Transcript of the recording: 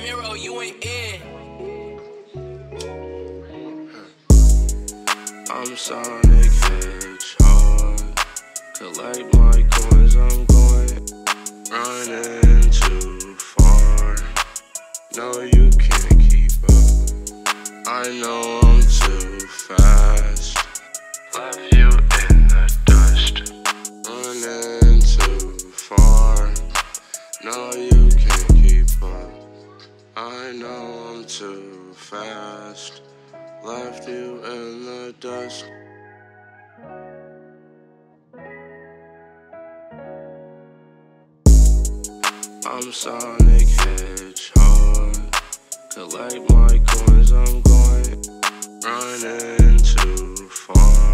Miro, you ain't in. I'm Sonic Hedgehog. Collect my coins, I'm going. Running too far. No, you can't keep up. I know I'm too fast. Left you in the dust. Running too far. No, you can't keep up. I know I'm too fast. Left you in the dust. I'm Sonic Hedgehog. Collect my coins, I'm going. Running too far.